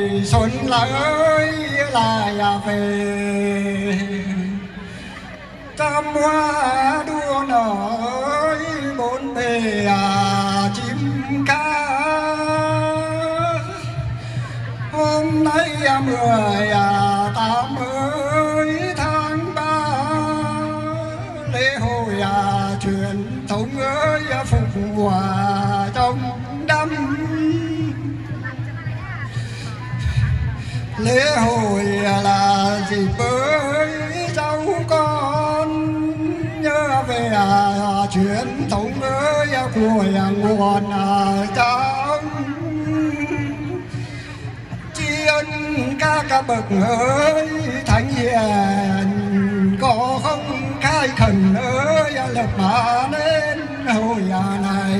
xuân lại lại về trăm hoa đua nở bốn bề chim ca hôm nay 18 tháng 3 lễ hội truyền thống ơi phục hòa trong đêm lễ hội là dịp với cháu con nhớ về truyền thống ơi của nguồn trong tri ân các bậc ơi thánh hiền có không khai khẩn ơi lập mà nên hội này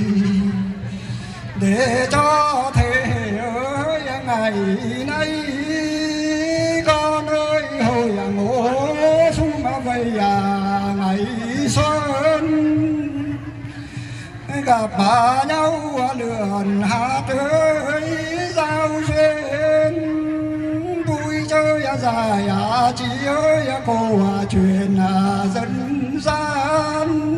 để cho thế hệ ơi ngày nay con ơi hồi ngô xuống mà về ngày xuân gặp nhau lượn hát ơi giao duyên vui chơi dài chỉ ơi cổ truyền dân gian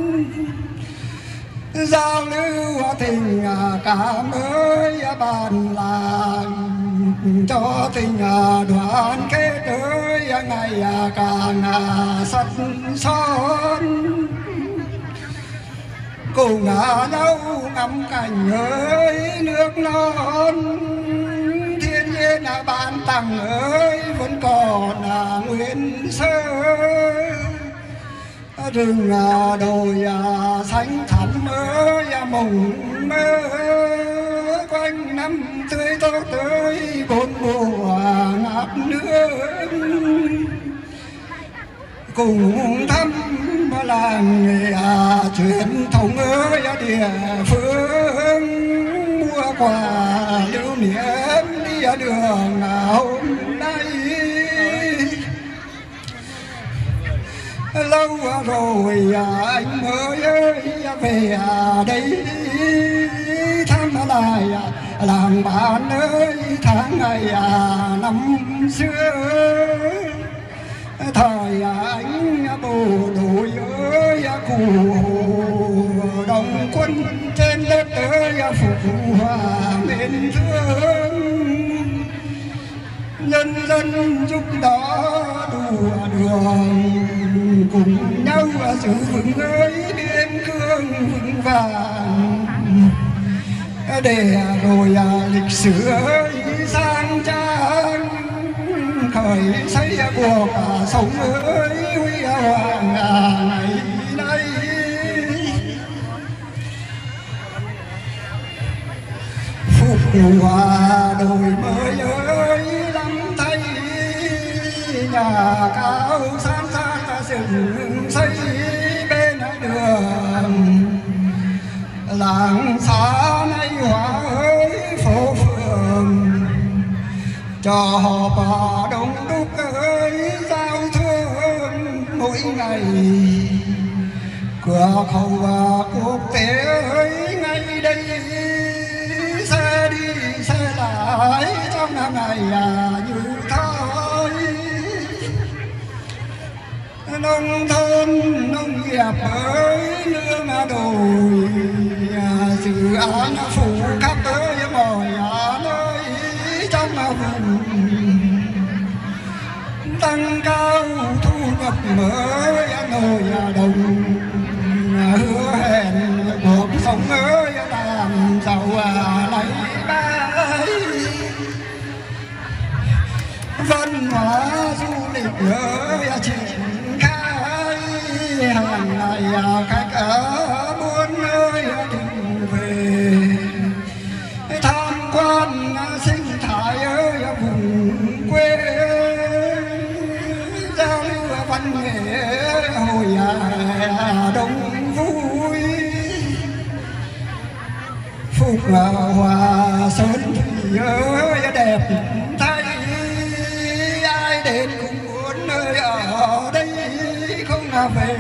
giao lưu tình cảm ơi bàn làng cho tình đoàn kết ơi ngày càng sắt son cùng nhau ngắm cảnh ơi nước non thiên nhiên ban tặng ơi vẫn còn nguyên sơ rừng đồi xanh thẳm ơi mộng mơ quanh năm tươi tốt tới bốn mùa ngập nước cùng thăm làng nghề truyền thống ơi địa phương mua quà lưu niệm đi đường hôm nay lâu rồi anh mới về đây thăm lại làng bạn ơi tháng ngày năm xưa thời anh bộ đội ơi cụ đồng quân trên đất ơi phục hòa mến thương nhân dân giúp đỡ đùa đường cùng nhau giữ vững ơi biên cương vững vàng để rồi lịch sử ơi sang trang khởi xây cuộc sống ơi huy hoàng ngày nay phục hòa đổi mới ơi lắm thay nhà cao san san dựng xây bên đường làng xã nay hóa ơi phố phường cho họp đông đúc ơi giao thương mỗi ngày cửa khẩu quốc tế ơi ngay đây xe đi xe lại trong ngày như thôi nông thôn nông nghiệp ơi nương đồi dự án phủ khắp ơi mọi nơi trong vùng tăng cao thu nhập mới ngồi đồng hứa hẹn cuộc sống ơi làm giàu lấy bay văn hóa du lịch ơi triển khai hàng ngày khách ở muôn ơi tìm về tham quan sinh thái ơi vùng quê giao lưu văn nghệ hồi đông vui phục hòa sơn thủy ơi đẹp thay ai đến cũng muốn nơi ở đây không về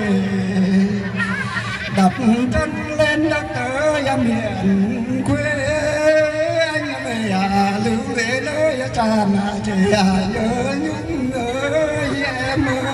đặt chân lên đất ơi miền quê anh về lưu lễ nơi cha mẹ trẻ nhớ nhung ơi em ơi.